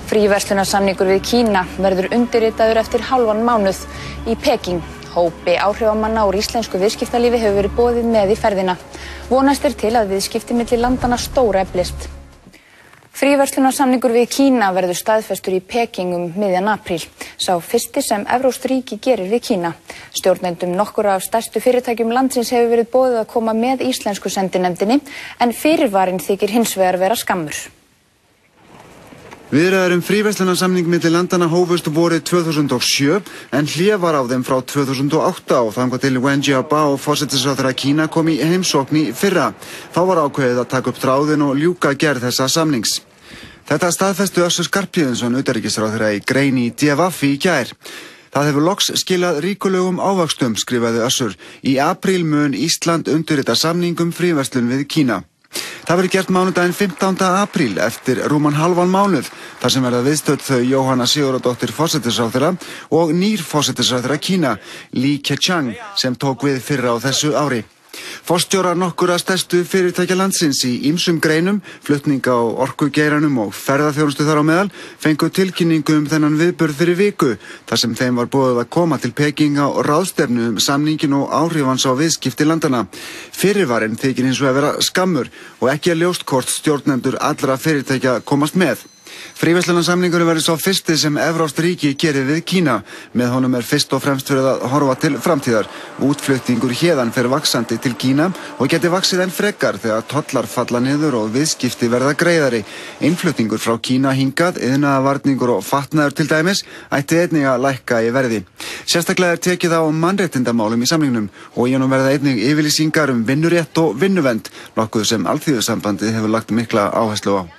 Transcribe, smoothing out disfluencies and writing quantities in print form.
Fríverslunarsamningur við Kína verður undirritaður eftir hálfan mánuð í Peking. Hópi áhrifamanna úr íslensku viðskiptalífi hefur verið boðið með í ferðina. Vonast til að viðskipti milli landanna stóreflist. Fríverslunarsamningur við Kína verður staðfestur í Peking miðjan apríl. Sá fyrsti sem evrópskt ríki gerir við Kína. Stjórnendum nokkurra af stærstu fyrirtækjum landsins hefur verið boðið að koma með íslensku sendinefndinni, en fyrirvarinn þykir hins vegar vera skammur. Viðræður fríverslunarsamning milli landanna hófust vorið 2007 en hlé var á þeim frá 2008 og þangað til Wen Jiabao, forsætisráðherra Kína, kom í heimsókn í fyrra. Þá var ákveðið að taka upp þráðinn og ljúka gerð þessa samnings. Þetta staðfestu Össur Skarphéðinsson, utanríkisráðherra, í grein í DFF í gær. Það hefur loks skilað ríkulegum ávöxtum, skrifaði Össur. Í apríl mun Ísland undirrita samning fríverslun við Kína. Það verður gert mánudaginn 15. apríl eftir rúman hálfan mánuð, þar sem verða viðstödd þau Jóhanna Sigurðardóttir forsætisráðherra og nýr forsætisráðherra Kína, Li Keqiang, sem tók við fyrr á þessu ári. Forstjórar nokkurra stærstu fyrirtækja landsins í ýmsum greinum, flutninga á orkugeiranum og ferðaþjónustu þar á meðal, fengu tilkynningu þennan viðburð fyrir viku, þar sem þeim var boðið að koma til Peking á ráðstefnu samningin og áhrifans á viðskipti landana. Fyrirvarinn þykir hins vegar vera skammur og ekki ljóst hvort stjórnendur allra fyrirtækja komast með. Fríverslunarsamningurinn verður sá fyrsti sem evrópskt ríki gerir við Kína. Með honum fyrst og fremst verið að horfa til framtíðar. Útflutningur héðan fer vaxandi til Kína og geti vaxið enn frekar þegar tollar falla niður og viðskipti verða greiðari. Innflutningur frá Kína hingað, iðnaðarvarningur og fatnaður til dæmis, ætti einnig að lækka í verði. Sérstaklega tekið á mannréttindamálum í samningnum og í honum verða einnig yfirlýsingar vinnurétt og vinnuvernd, nokkuð sem Alþýðusambandið hefur lagt mikla áherslu á.